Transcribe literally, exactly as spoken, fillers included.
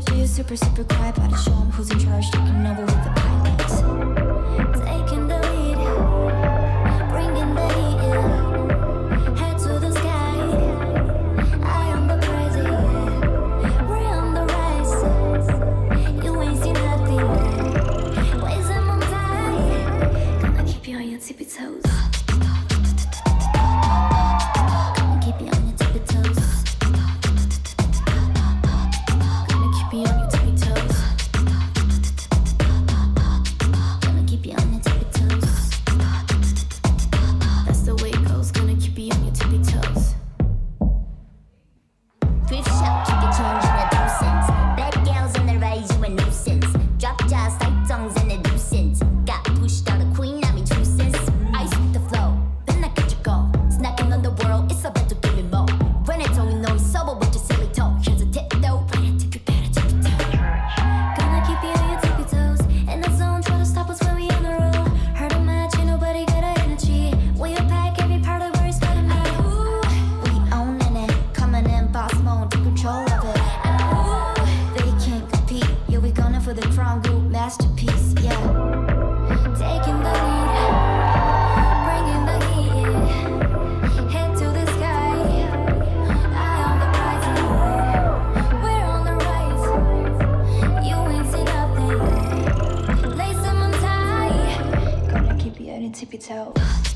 strategy is super, super quiet. About to show 'em who's in charge, taking over with the pilots. Taking the lead, bringing the heat, yeah. Head to the sky, eye on the prize, yeah. We're on the rise, you ain't seen nothing. Ways I'm on time, gonna keep you on your tippy toes. Gonna keep you on your tippy toes. Gonna keep you on your tippy toes. Gonna keep you on your tippy toes. That's the way it goes. Gonna keep you on your tippy toes. Thrift shop, keep it changing a two cents. Bad gals on the rise, you a nuisance. Drop jars, tight tongues, and a nuisance. Got pushed out a queen, I'm in two cents. Ice with the flow, then I catch you go. Snacking on the world, it's about to give me more. When it's only know it's sober with your silly toe. Here's a tip though, but I take it better, take it down. Gonna keep you on your tippy toes. In the zone, try to stop us when we on the road. Heard a match, ain't nobody got our energy. When you pack every part of where it's gotta be. Ooh, we owning it, coming in boss mode, take control of it. Ooh, they can't compete. Yeah, we going for the crown group masterpiece. Yeah, taking the lead, bringing the heat. Yeah. Head to the sky, eye on the prize. Yeah. We're on the rise, you ain't seen nothing. Lace them on tight, gonna keep you on your tippy toes.